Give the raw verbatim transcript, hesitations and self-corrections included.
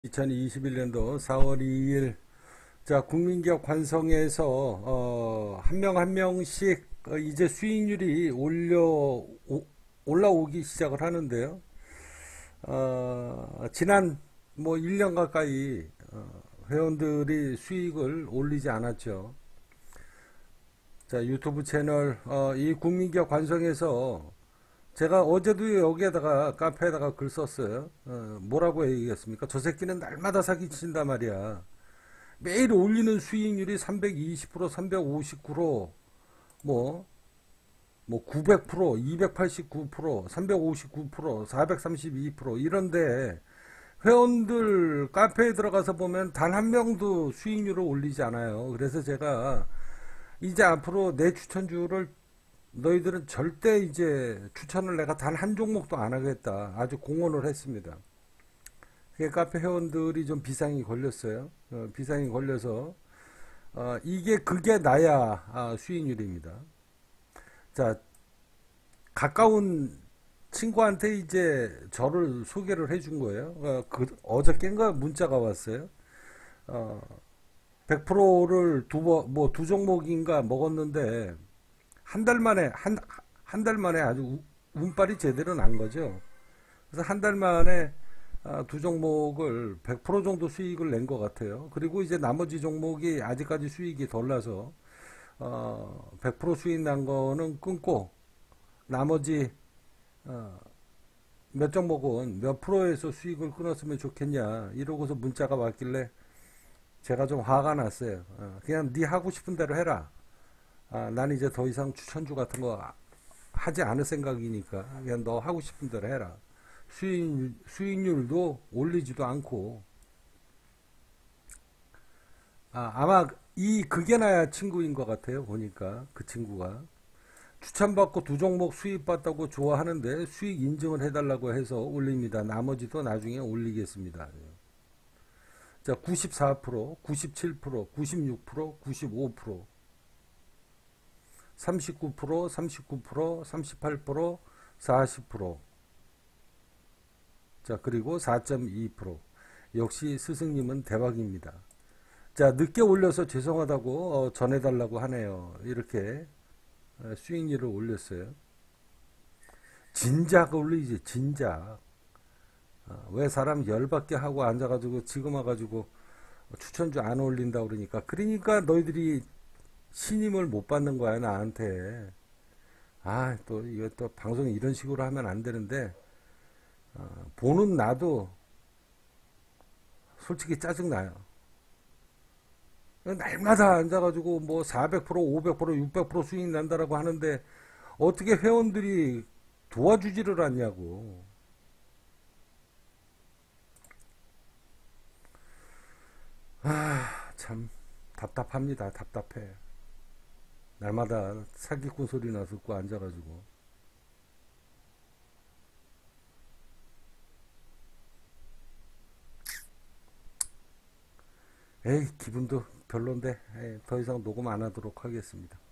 이천이십일 년도 사월 이일, 자, 국민기업 관성에서 어, 한 명 한 명씩 어, 이제 수익률이 올려 오- 올라오기 시작을 하는데요. 어, 지난 뭐 일 년 가까이 어, 회원들이 수익을 올리지 않았죠. 자, 유튜브 채널 어, 이 국민기업 관성에서 제가 어제도 여기에다가 카페에다가 글 썼어요. 어, 뭐라고 얘기했습니까? 저 새끼는 날마다 사기친단 말이야. 매일 올리는 수익률이 삼백이십 퍼센트, 삼백오십구 퍼센트, 뭐, 뭐 구백 퍼센트, 이백팔십구 퍼센트, 삼백오십구 퍼센트, 사백삼십이 퍼센트 이런데 회원들 카페에 들어가서 보면 단 한 명도 수익률을 올리지 않아요. 그래서 제가 이제 앞으로 내 추천주를 너희들은 절대 이제 추천을 내가 단 한 종목도 안 하겠다. 아주 공언을 했습니다. 그 카페 회원들이 좀 비상이 걸렸어요. 어, 비상이 걸려서 어, 이게 그게 나야 아, 수익률입니다. 자, 가까운 친구한테 이제 저를 소개를 해준 거예요. 어, 그, 어저께인가 문자가 왔어요. 어, 백 퍼센트를 두 번, 뭐 두 종목인가 먹었는데 한 달 만에 한 한 달 만에 아주 우- 운빨이 제대로 난 거죠. 그래서 한 달 만에 아, 두 종목을 백 퍼센트 정도 수익을 낸 것 같아요. 그리고 이제 나머지 종목이 아직까지 수익이 덜 나서 어, 백 퍼센트 수익 난 거는 끊고 나머지 어, 몇 종목은 몇 프로에서 수익을 끊었으면 좋겠냐 이러고서 문자가 왔길래 제가 좀 화가 났어요. 어, 그냥 네 하고 싶은 대로 해라. 아, 난 이제 더 이상 추천주 같은 거 하지 않을 생각이니까 그냥 너 하고 싶은 대로 해라. 수익, 수익률도 올리지도 않고 아, 아마 이 그게 나야 친구인 것 같아요. 보니까 그 친구가 추천받고 두 종목 수익받다고 좋아하는데 수익 인증을 해달라고 해서 올립니다. 나머지도 나중에 올리겠습니다. 자, 구십사 퍼센트, 구십칠 퍼센트, 구십육 퍼센트, 구십오 퍼센트, 삼십구 퍼센트, 삼십구 퍼센트, 삼십팔 퍼센트, 사십 퍼센트. 자, 그리고 사 점 이 퍼센트. 역시 스승님은 대박입니다. 자, 늦게 올려서 죄송하다고 어, 전해달라고 하네요. 이렇게 어, 수익률을 올렸어요. 진작 올리지, 진작. 어, 왜 사람 열받게 하고 앉아가지고 지금 와가지고 추천주 안 올린다 그러니까. 그러니까 너희들이 신임을 못 받는 거야, 나한테. 아, 또, 이거 또 방송 이런 식으로 하면 안 되는데, 어, 보는 나도 솔직히 짜증나요. 날마다 앉아가지고 뭐 사백 퍼센트, 오백 퍼센트, 육백 퍼센트 수익 난다라고 하는데 어떻게 회원들이 도와주지를 않냐고. 아, 참 답답합니다. 답답해. 날마다 사기꾼 소리나 듣고 앉아가지고. 에이, 기분도 별론데, 에이, 더 이상 녹음 안 하도록 하겠습니다.